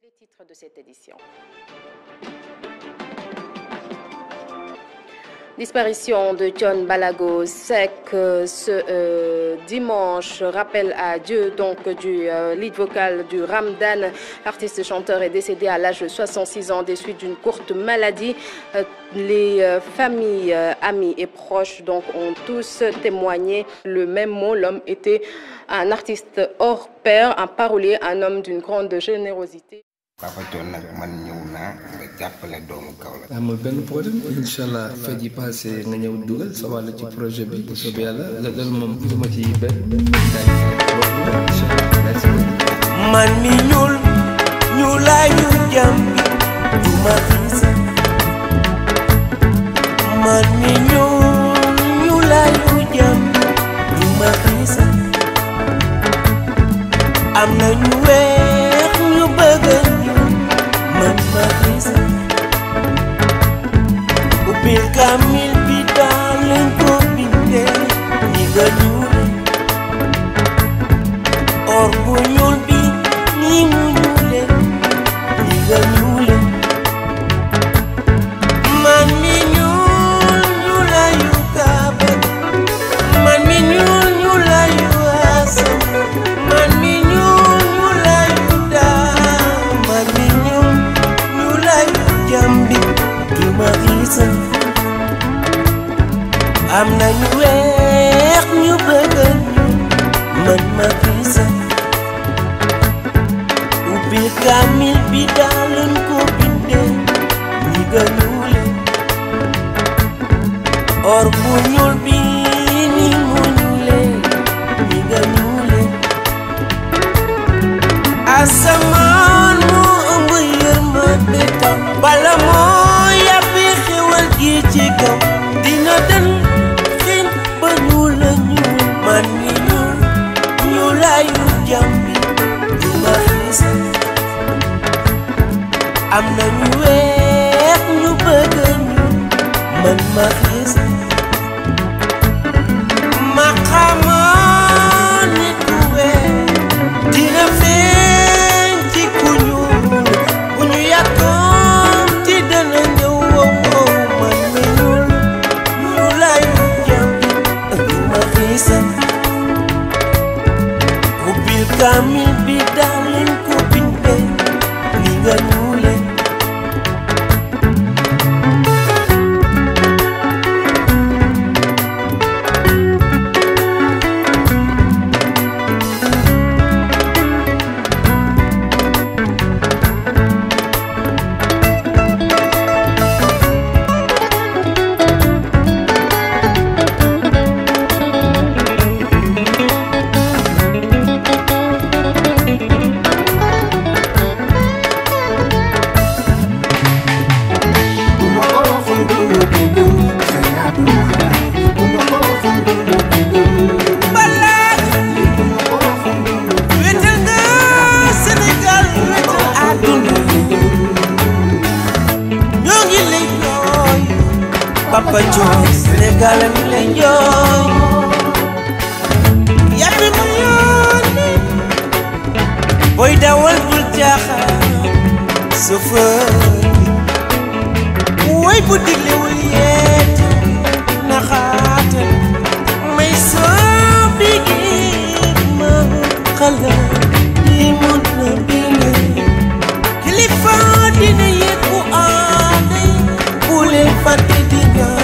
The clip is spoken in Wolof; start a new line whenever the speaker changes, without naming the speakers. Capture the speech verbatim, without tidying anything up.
Les titres de cette édition. Disparition de Thione Ballago Seck euh, ce euh, dimanche. Rappel à Dieu donc du euh, lead vocal du Ramdan. L'artiste chanteur est décédé à l'âge de soixante-six ans des suites d'une courte maladie. Euh, les euh, familles, euh, amis et proches donc ont tous témoigné le même mot. L'homme était un artiste hors pair, un parolier, un homme d'une grande générosité.
Papa Thione nag man ñëw naa nga jàppale doomu Kaolack.
amul benn problème incha allah fête yi passé nga ñëw dugal sa wàll ci projet bi bu soobee yàlla loolu moom gisuma ci benn
man mi ñuul ñuulaayu jàmbi du ma gis man mi ñuul ñuulaayu jàmbi du ma gis am na ñu weex ñu bëgg man ma gis ubbil kamil bi daal lañ ko bindee ni nga ñuule or bu ñuul bi ni mu ñuule ni nga ñuule man mi ñuul ñuulayu kaabe man mi ñuul ñuulayu asam man mi ñuul ñuulayu daa man mi ñuul ñuulayu jambi du ma gis am na ñu weex ñu bëgg man ma gis ubbi kamil bi daal lañ ko bindee ni nga ñuule or bu ñuul bi ni mu ñuule ni nga ñuule asamaan moo ëmb yërmande taw bala moo yàbbi xewal gi ci kaw dina den xin ba ñuul la ñuul man mi ñuul ñuulaayu jàmbi du ma gis am na ñu weex ñu bëgg ñuul man ma gis ma xamoon nit ku weex dina feeñ ci ku ñuul bu ñu yàkkoon ci dana ñëw wow wow man mi ñuul ñuulaayu jàmbi du ma gis ubbil kamil bi daal lañ ko bindee ni nga ñuule Papa Thione Sénégal mi lay jooy yàbbi mu yónni booy dawal bul jaaxal chauffeur woy bu digle wul yeete naxaate may soo bigi ma xala yi mun na bile kilifa dina yëg ku aade bu leen fàtte di ñaan